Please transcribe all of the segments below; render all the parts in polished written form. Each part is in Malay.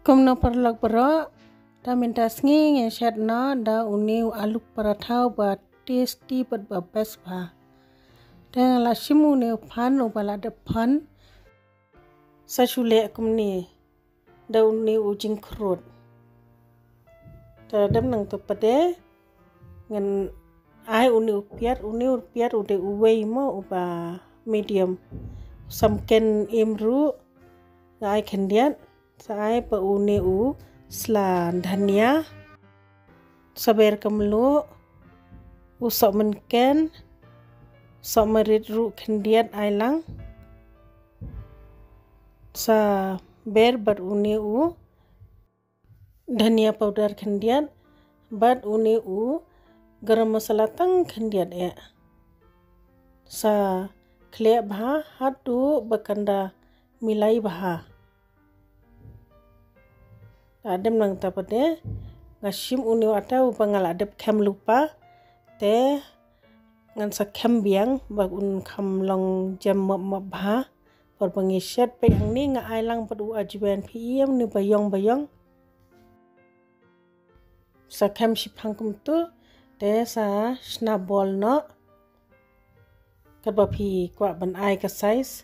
Kumno perlak bro, da minta sngi ngeshat na da uniu aluk paratha ba tasty but ba best ba. Da la shimu ne pan ubala da pan. Sa shule kumni da uniu ujing krut. Da dam nang to pade ngan ai uniu piat ude uwei mo uba medium. Samken imru ai kendiat. Saya pa uniu slan dhania saber kamlu usok menken sok merit ru kendiat ailang sa ber bar uniu dhania powder kendiat bat uniu garam masala tang kendiat ya sa kle bha hatu bakanda milai bha adem nang tapade ngashim uniu ata upangal adep kem lupa te ngan sa kem biang bag un kam long jam bha por pangishat pe ang ni nga ailang padu ajben piem ni bayong sa kem shipang kum tu te sa snabol no kabapi kwa ban ai ka size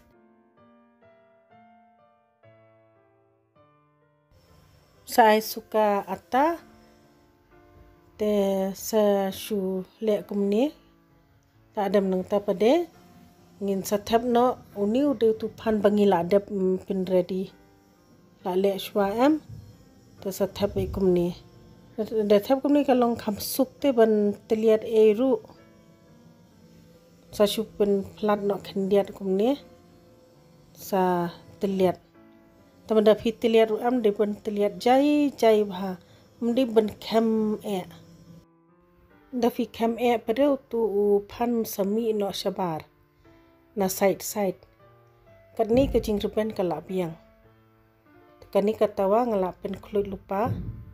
saya suka ata te sa shu le kumni ta adam nang ta pade ngin sa thap no uniu de tu phan bangila dep pin ready la le shwa am te sa thap e kumni de thap kumni ka long kham suk te ban teliat e ru sa shu pin plat no khendiat kumni sa teliat Tamada phi teliat am de ban teliat jai bha mdi ban kem e da fi kem e pare tu phan sami no shabar na side kadni ke jing rupen kala biang kadni katawa ngala pen khlut lupa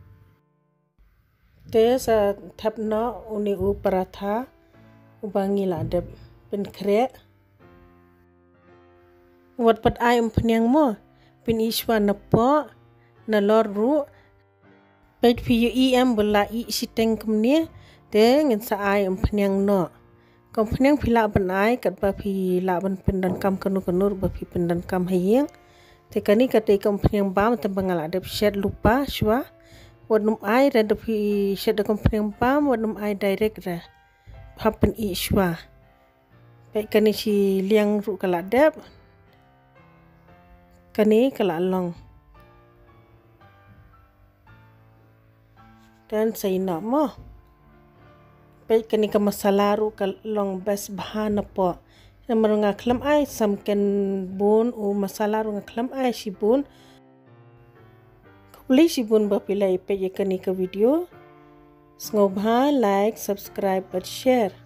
te sa thap no uni paratha ubangi la de pen kre wat pat ai pnyang mo pin ishwa na po na lor ru pet pi em bula I siteng kumni te ngin sa ai pnyang no kom pnyang phila ban ai kat ba phi la ban pindan kam kanur ba phi pindan kam hayeng te kani kate kom pnyang bam te bangala de shed lupa shwa wadnum ai ra de phi shed kom pnyang bam wadnum ai direct ra happen ishwa pe kani si liang ru kala dep kani kala long dan say na mo pe kani ka masala ru kal long best bahana po namar nga khlam ai samken bun u masala ru nga khlam ai shibun kubli shibun ba pilai pe kani ka video sngob ha like subscribe but share